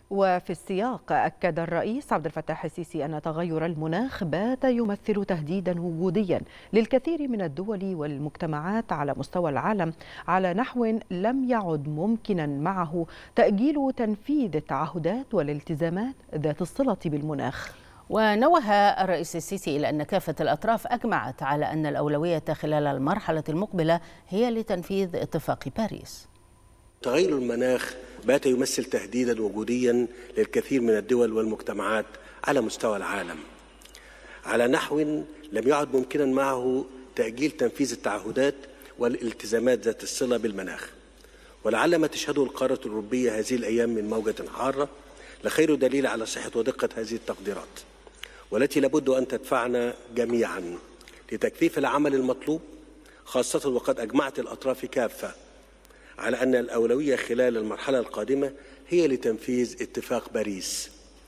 وفي السياق أكد الرئيس عبد الفتاح السيسي أن تغير المناخ بات يمثل تهديدا وجوديا للكثير من الدول والمجتمعات على مستوى العالم على نحو لم يعد ممكنا معه تأجيل تنفيذ التعهدات والالتزامات ذات الصلة بالمناخ. ونوه الرئيس السيسي إلى أن كافة الأطراف أجمعت على أن الأولوية خلال المرحلة المقبلة هي لتنفيذ اتفاق باريس. تغير المناخ بات يمثل تهديدا وجوديا للكثير من الدول والمجتمعات على مستوى العالم على نحو لم يعد ممكنا معه تأجيل تنفيذ التعهدات والالتزامات ذات الصلة بالمناخ. ولعل ما تشهده القارة الأوروبية هذه الأيام من موجة حارة لخير دليل على صحة ودقة هذه التقديرات، والتي لابد أن تدفعنا جميعا لتكثيف العمل المطلوب، خاصة وقد أجمعت الأطراف كافة على أن الأولوية خلال المرحلة القادمة هي لتنفيذ اتفاق باريس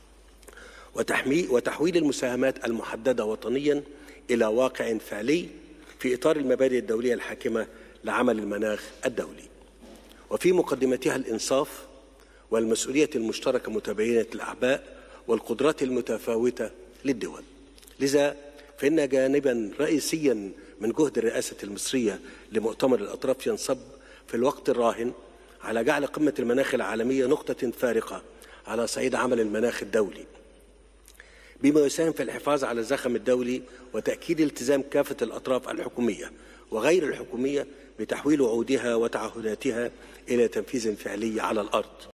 وتحويل المساهمات المحددة وطنيا إلى واقع فعلي في إطار المبادئ الدولية الحاكمة لعمل المناخ الدولي، وفي مقدمتها الإنصاف والمسؤولية المشتركة متباينة الأعباء والقدرات المتفاوتة للدول. لذا فإن جانبا رئيسيا من جهد الرئاسة المصرية لمؤتمر الأطراف ينصب في الوقت الراهن على جعل قمة المناخ العالمية نقطة فارقة على صعيد عمل المناخ الدولي، بما يساهم في الحفاظ على الزخم الدولي وتأكيد التزام كافة الأطراف الحكومية وغير الحكومية بتحويل وعودها وتعهداتها إلى تنفيذ فعلي على الأرض.